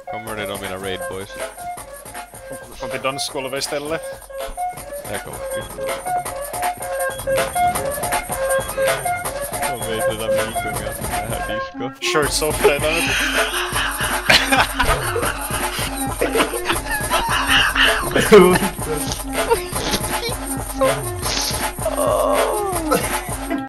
Kommer det då mina raid boys? Kom till dansgolvet istället. Jag kommer. Jag vet redan Milkunga att det här disco. Shirts off redan.